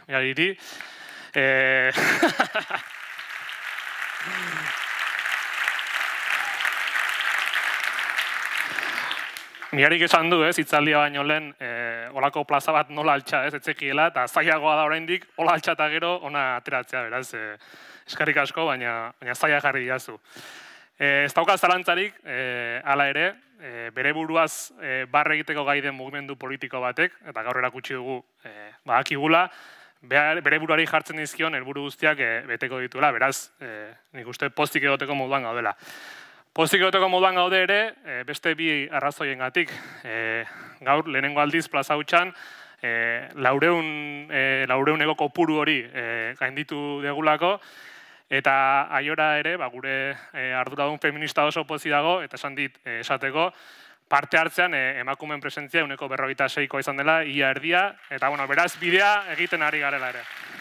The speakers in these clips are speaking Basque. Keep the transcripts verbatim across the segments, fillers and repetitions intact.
Mirariri. Mirarik esan du, ez, hitzaldia baino lehen, olako plaza bat nola altxa, ez, etzekiela, eta zailagoa da oraindik, hola altxa eta gero, ona ateratzea, beraz, eskarrik asko, baina zaila jarri jazu. Ez dauka zalantzarik, hala ere, bere buruaz barre egiteko gai den mugimendu politiko batek, eta gaur erakutsi dugu badakigula, bere buruari jartzen dizkion helburu guztiak beteko dituela, beraz, nik uste pozik egoteko moduan gaudela. Pozik egoteko moduan gaude ere, beste bi arrazoiengatik. Gaur, lehenengo aldiz, plaza hutsan, laureun ego kopuru hori gainditu degulako, eta aiora ere, gure arduradun feminista oso pozik dago, eta esan dit esateko, parte hartzean emakumeen presentzia uneko berrogeita seikoa izan dela, ia erdia, eta beraz, bidea egiten ari garela ere.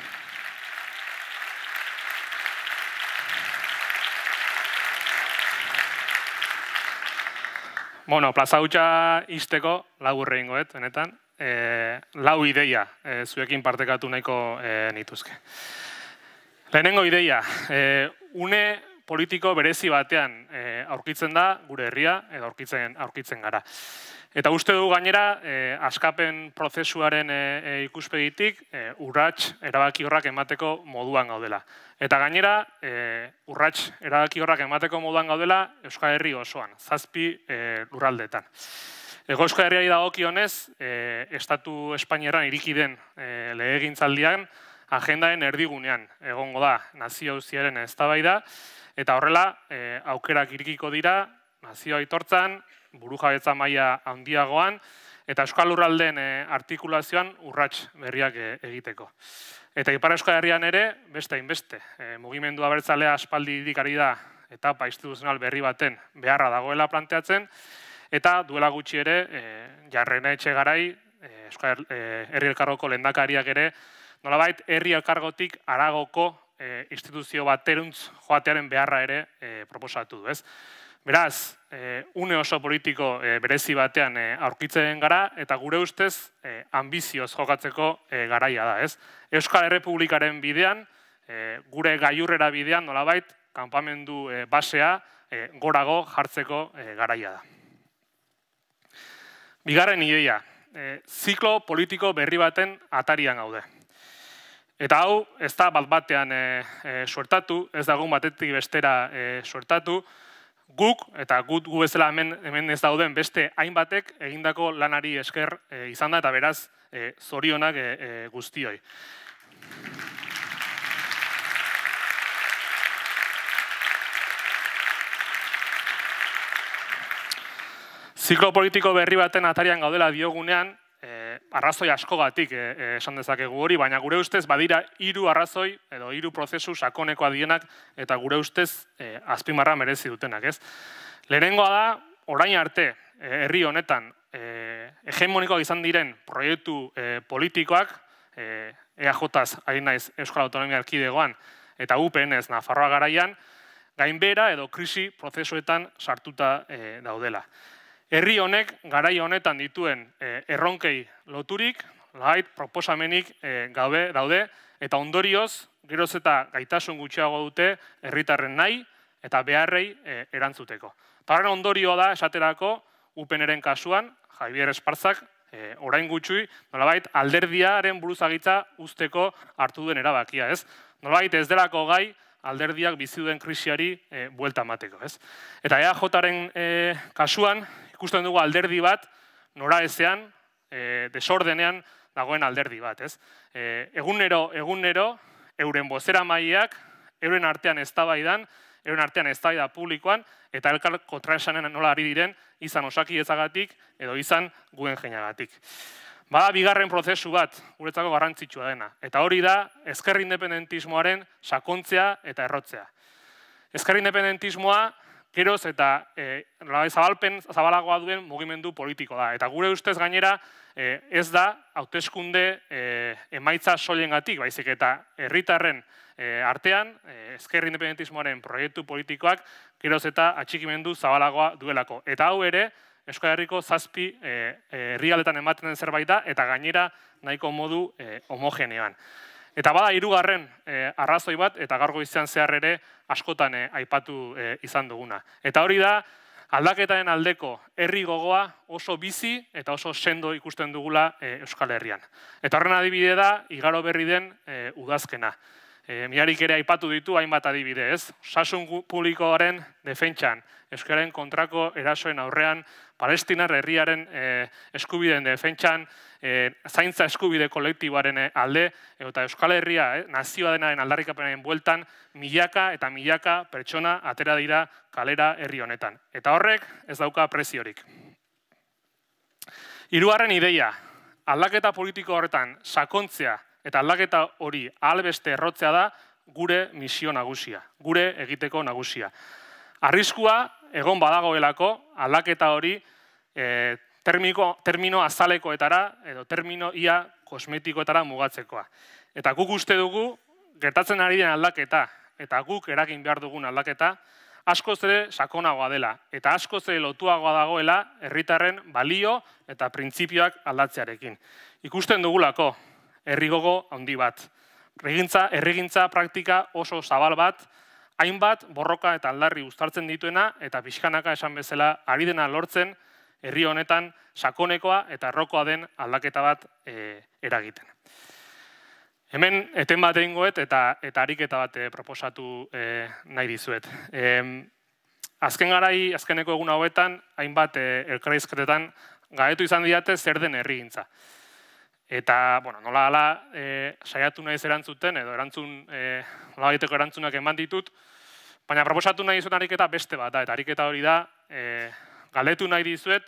Bueno, plaza hutsa izteko lau urreingoet, benetan, lau ideia zuekin partekatu nahiko nituzke. Lehenengo ideia, une politiko berezi batean aurkitzen da gure herria edo aurkitzen gara. Eta uste dugu gainera, askapen prozesuaren ikuspegitik urrats erabakiorrak emateko moduan gaudela. Eta gainera, urrats erabakiorrak emateko moduan gaudela Euskal Herri osoan, zazpi lurraldeetan. Ego Euskal Herriari dagokionez, Estatu Espainiarran iriki den legegintzaldian, agendaen erdigunean egongo da nazio auziaren eztabaida, eta horrela aukerak irikiko dira nazio aitortzan, burujabetza maila handiagoan, eta Euskal Lurraldeen artikulazioan urrats berriak egiteko. Eta Ipar Euskal Herrian ere, beste hainbeste, mugimendu abertzalea aspalditik ari da etapa instituzional berri baten beharra dagoela planteatzen, eta duela gutxi ere, Jarrena Etxegarai, herri elkargoko lehendakariak ere, nolabait herri elkargotik haragoko instituzio bateruntz joatearen beharra ere proposatu du, ez? Beraz, une oso politiko berezi batean aurkitzen gara, eta gure ustez ambizioz jokatzeko garaia da, ez? Euskal Errepublikaren bidean, gure gailurrera bidean, nolabait, kanpamendu basea gorago jartzeko garaia da. Bigarren ideia, ziklo politiko berri baten atarian gaude. Eta hau, ez da bat batean suertatu, ez da egun batetik bestera suertatu, guk, eta gut gu bezala hemen ez dauden beste hainbatek egindako lanari esker izan da, eta beraz, zorionak guztioi. Ziklo politiko berri baten atarian gaudela diogunean, arrazoi askogatik esan dezakegu hori, baina gure ustez badira hiru arrazoi edo hiru prozesu sakonekoa dienak eta gure ustez azpimarra merezi dutenak, ez? Lehenengoa da, orain arte, herri honetan, hegemonikoak izan diren proiektu politikoak, E A Jaz ari naiz Euskal Autonomia Erkidegoan eta U P N ez Nafarroa garaian, gainbehera edo krisi prozesuetan sartuta daudela. Herri honek garai honetan dituen erronkei loturik, lagait proposamenik gabe daude, eta ondorioz, geroz eta gaitasun gutxiago dute herritarren nahi eta beharrei erantzuteko. Eta horren ondorioa da, esaterako, U P N-ren kasuan, Javier Esparzak, orain gutxui, nolabait alderdiaren buruzagitza usteko hartu duen erabakia, ez? Nolabait ez delako gai alderdiak bizi duen krisiari buelta emateko, ez? Eta E A Jaren kasuan, ikusten dugu alderdi bat, nora ezean, desordenean dagoen alderdi bat, ez? Egunero, egunero, euren bozera maileak, euren artean eztabaidan, euren artean eztabaida publikoan, eta elkar kontraesanen nola ari diren, izan osakidetzagatik edo izan guen jenagatik. Bada bigarren prozesu bat, guretzako garrantzitsua dena, eta hori da ezker independentismoaren sakontzea eta errotzea. Ezker independentismoa, geroz eta zabalpen zabalagoa duen mugimendu politiko da. Eta gure ustez gainera ez da hauteskunde emaitza soilengatik, baizik eta herritarren artean ezker independentismoaren proiektu politikoak geroz eta atxikimendu zabalagoa duelako. Eta hau ere, Euskal Herriko zazpi herrialdetan ematen den zerbait da, eta gainera nahiko modu homogeneoan. Eta bada hirugarren arrazoi bat, eta gaur goizean zehar ere askotan aipatu izan duguna. Eta hori da, aldaketaren aldeko herri gogoa oso bizi eta oso sendo ikusten dugula Euskal Herrian. Eta horren adibide da, igaro berri den udazkena. Miarik ere aipatu ditu hainbat adibide, ez? Osasun publikoaren defentsan, euskararen kontrako erasoen aurrean, Palestinar herriaren eskubideen defentsan, zaintza eskubide kolektiboaren alde, eta Euskal Herria, nazioa denaren aldarrikapenaren bueltan, milaka eta milaka pertsona atera dira kalera herri honetan. Eta horrek ez dauka preziorik. Hirugarren ideia, aldaketa politiko horretan sakontzea eta aldaketa hori ahalbeste errotzea da gure misio nagusia, gure egiteko nagusia. Arriskua egon badagoelako aldaketa hori termino azalekoetara edo termino ia kosmetikoetara mugatzekoa. Eta guk uste dugu, gertatzen ari den aldaketa eta guk eragin behar dugun aldaketa, askoz ere sakonagoa dela eta askoz ere lotuagoa dagoela herritarren balio eta printzipioak aldatzearekin. Ikusten dugulako, herri gogo handi bat. Herrigintza praktika oso zabal bat, hainbat borroka eta aldarri uztartzen dituena eta pixkanaka esan bezala ari dena lortzen herri honetan sakonekoa eta errokoa den aldaketa bat eragiten. Hemen eten bat egingoet eta ariketa bat proposatu nahi dizuet. Azken garai, azkeneko egun hauetan, hainbat elkarrizketetan gaietu izan diate zer den herrigintza. Eta, bueno, nola ala saiatu nahiz erantzuten, edo erantzun, nola baiteko erantzunak eman ditut, baina proposatu nahi dizuet ariketa beste bat da, eta ariketa hori da, galdetu nahi dizuet,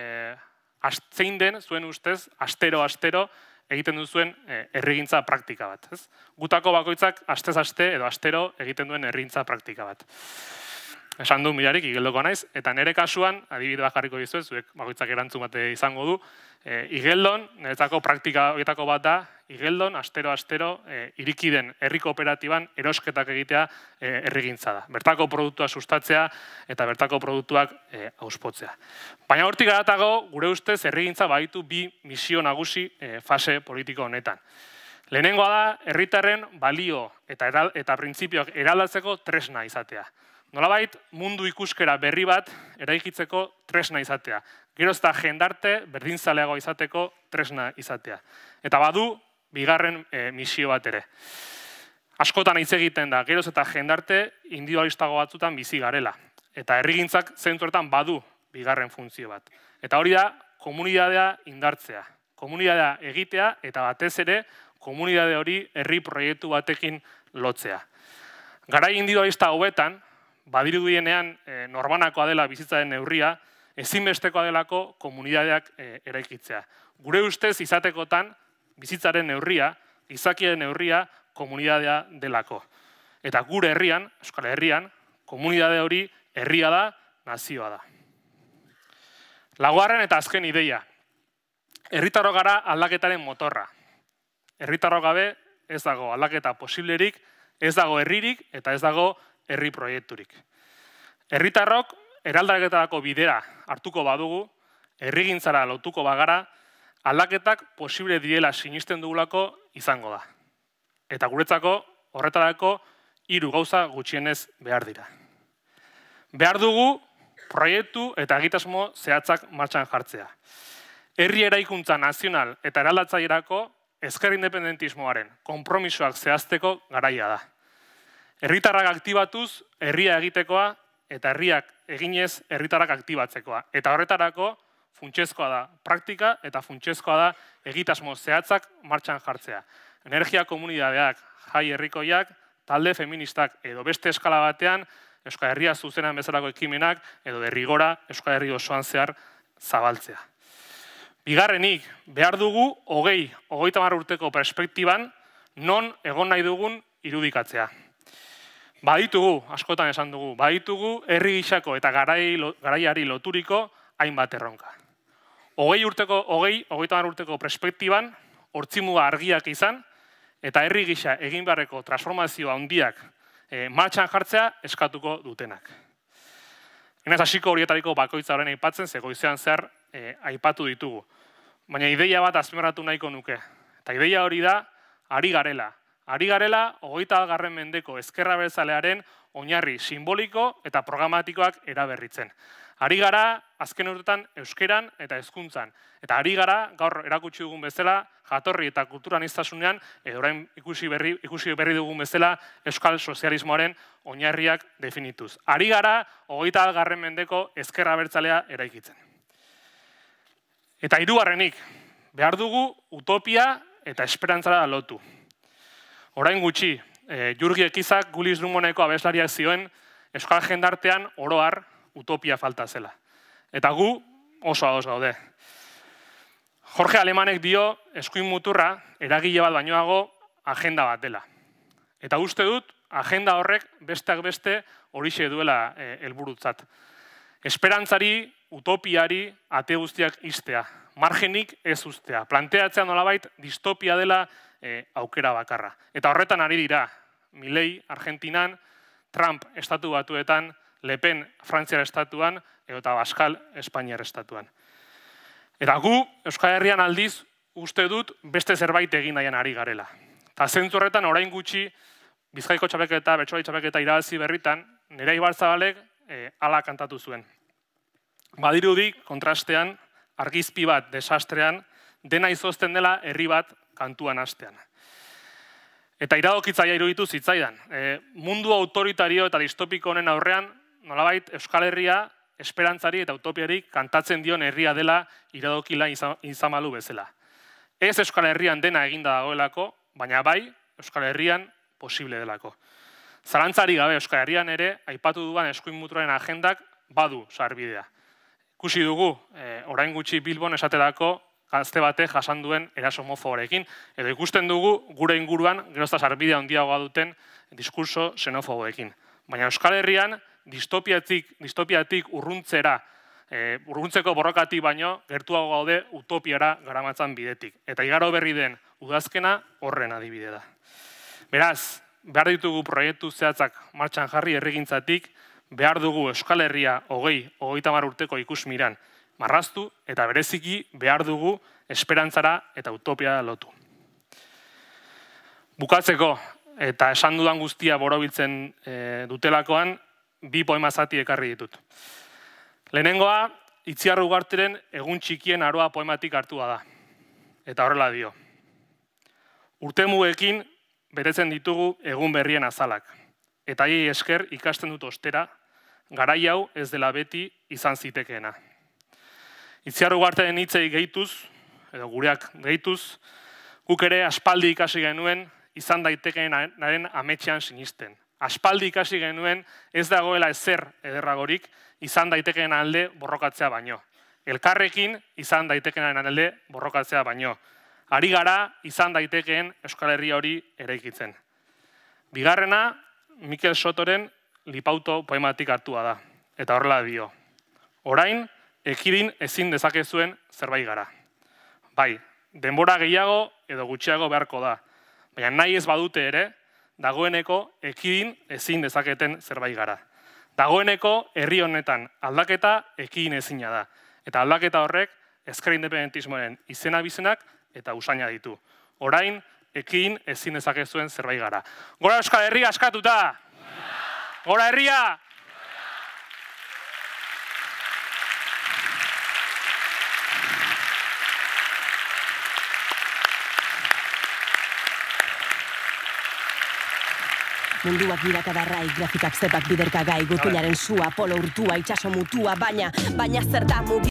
zein den, zuen ustez, astero-astero, egiten duzuen herrigintza praktika bat. Gutako bakoitzak astez-aste edo astero egiten duen herrigintza praktika bat. Esan du Milarik, igeldoko naiz, eta nire kasuan, adibide bat jarriko dizuet, zuek bakoitzak erantzun bat izango du, Igeldon, niretzako praktika horietako bat da, Igeldon, astero-astero, iriki den herri kooperatiban erosketak egitea herrigintza da. Bertako produktua sustatzea eta bertako produktuak auspotzea. Baina hortik garatago, gure ustez, herrigintza baditu bi misio nagusi fase politiko honetan. Lehenengoa da, herritarren balio eta printzipioak eraldatzeko tresna izatea. Nolabait, mundu ikuskera berri bat eraikitzeko tresna izatea. Geroz eta jendarte berdinzaleago izateko tresna izatea. Eta badu, bigarren misio bat ere. Askotan hitz egiten da, geroz eta jendarte individualistago batzutan bizi garela. Eta herrigintzak zentzuetan badu bigarren funtzio bat. Eta hori da, komunidadea indartzea. Komunidadea egitea eta batez ere, komunidade hori herri proiektu batekin lotzea. Garai individualista hauetan, badirudienean norbanakoa dela bizitzaren neurria, ezinbestekoa delako komunidadeak eraikitzea. Gure ustez izatekotan bizitzaren neurria, gizakiaren neurria komunidadea delako. Eta gure herrian, Euskal Herrian, komunidade hori herria da, nazioa da. Laugarren eta azken ideia. Herritarro gara aldaketaren motorra. Herritarro gabe ez dago aldaketa posiblerik, ez dago herririk eta ez dago herri proiekturik. Herritarrok eraldaketarako bidea hartuko badugu, herrigintzara lotuko bagara, aldaketak posible direla sinisten dugulako izango da. Eta guretzako horretarako hiru gauza gutxienez behar dira. Behar dugu proiektu eta egitasmo zehatzak martxan jartzea. Herri eraikuntza nazional eta eraldatzailerako ezker independentismoaren konpromisoak zehazteko garaia da. Herritarrak aktibatuz, herria egitekoa eta herriak eginez herritarrak aktibatzekoa. Eta horretarako funtsezkoa da praktika eta funtsezkoa da egitasmo zehatzak martxan jartzea. Energia komunidadeak, jai herrikoiak, talde feministak edo beste eskala batean Euskal Herria zuzenan bezalako ekimenak edo derrigora Euskal Herri osoan zehar zabaltzea. Bigarrenik, behar dugu hogei, hogeita hamar urteko perspektiban non egon nahi dugun irudikatzea. Baditugu, askotan esan dugu, baditugu herri gisako eta garaiari loturiko hainbat erronka. Hogei urteko, hogei, hogeita hamar urteko perspektiban, hortzimuga argiak izan, eta herri gisa egin beharreko transformazio handiak martxan jartzea eskatuko dutenak. Enaz hasiko horietariko bakoitza horren aipatzen, ze goizean zehar aipatu ditugu. Baina ideia bat azpimarratu nahiko nuke. Eta ideia hori da, ari garela. Ari garela, hogeita garren mendeko ezker abertzalearen oinarri simboliko eta programatikoak eraberritzen. Ari gara, azken urtetan, euskeran eta hezkuntzan. Eta ari gara, gaur erakutsi dugun bezala, jatorri eta kultura aniztasunean, edo orain ikusi berri, ikusi berri dugun bezala, euskal sozialismoaren oinarriak definituz. Ari gara, hogeita garren mendeko ezker abertzalea eraikitzen. Eta hirugarrenik, behar dugu utopia eta esperantzara lotu. Orain gutxi, e, Jurgi Ekizak Gulis Drumoneko abeslariak zioen euskal jendartean oroar utopia falta zela. Eta gu oso ados gaude. Jorge Alemanek dio eskuin muturra eragile bat bainoago agenda bat dela. Eta uste dut, agenda horrek besteak beste horixe duela e, helburutzat. Esperantzari, utopiari, ate guztiak iztea. Margenik ez uztea. Planteatzea nolabait distopia dela e, aukera bakarra. Eta horretan ari dira, Milei Argentinan, Trump estatu batuetan, Le Pen Frantziar estatuan, eta Baskal Espainiar estatuan. Eta gu, Euskal Herrian aldiz, uste dut beste zerbait egin nahian ari garela. Eta zentzu horretan orain gutxi, Bizkaiko txapelketa, Bertsolari txapelketa irabazi berritan, Nerea Ibarzabalek e, hala kantatu zuen. Badirudi, kontrastean, argizpi bat desastrean, dena izozten dela herri bat kantuan hastean. Eta iradokitzaia iruditu zitzaidan. E, mundu autoritario eta distopiko honen aurrean, nolabait Euskal Herria esperantzari eta utopiarik kantatzen dion herria dela iradokila izamalu bezala. Ez Euskal Herrian dena eginda dagoelako, baina bai Euskal Herrian posible delako. Zalantzari gabe Euskal Herrian ere, aipatu duan eskuin muturaren agendak badu sarbidea. Ikusi dugu, e, orain gutxi Bilbon esaterako gazte batek jasan duen eraso homofoborekin, edo ikusten dugu gure inguruan gerozta sarbidea handiagoa duten diskurso xenofoboekin. Baina Euskal Herrian distopiatik, distopiatik urruntzera, e, urruntzeko borrokatik baino gertuago gaude utopiara garamatzan bidetik. Eta igaro berri den udazkena horren adibide da. Beraz, behar ditugu proiektu zehatzak martxan jarri herrigintzatik, behar dugu Euskal Herria hogei, hogeita hamar urteko ikusmiran marraztu eta bereziki behar dugu esperantzara eta utopia lotu. Bukatzeko eta esan dudan guztia borobiltzen e, dutelakoan, bi poema zati ekarri ditut. Lehenengoa, Itziar Ugarteren Egun txikien aroa poematik hartua da. Eta horrela dio. Urtemugekin beretzen ditugu egun berrien azalak. Eta hi esker ikasten dut ostera, garai hau ez dela beti izan zitekeena. Itziar Ugarteren hitzei gehituz, edo gureak gehituz, guk ere aspaldi ikasi genuen izan daitekeenaren ametxean sinisten. Aspaldi ikasi genuen ez dagoela ezer ederragorik izan daitekeen alde borrokatzea baino. Elkarrekin izan daitekeen alde borrokatzea baino. Ari gara izan daitekeen Euskal Herria hori eraikitzen. Bigarrena, Mikel Sotoren Lipauto poematik hartua da. Eta horrela dio. Orain, ekidin ezin dezakezuen zerbait gara. Bai, denbora gehiago edo gutxiago beharko da. Baina nahi ez badute ere, dagoeneko ekidin ezin dezaketen zerbait gara. Dagoeneko herri honetan aldaketa ekidin ezina da. Eta aldaketa horrek ezker independentismoaren izena bizenak eta usaina ditu. Orain, ekidin ezin dezakezuen zerbait gara. Gora Euskal Herria askatuta! Gora herria! Munduak birakadarrai, grafikak zepak biderkagai, gurpilaren sua, polo urtua, itxaso mutua, baina, baina zer da mugi.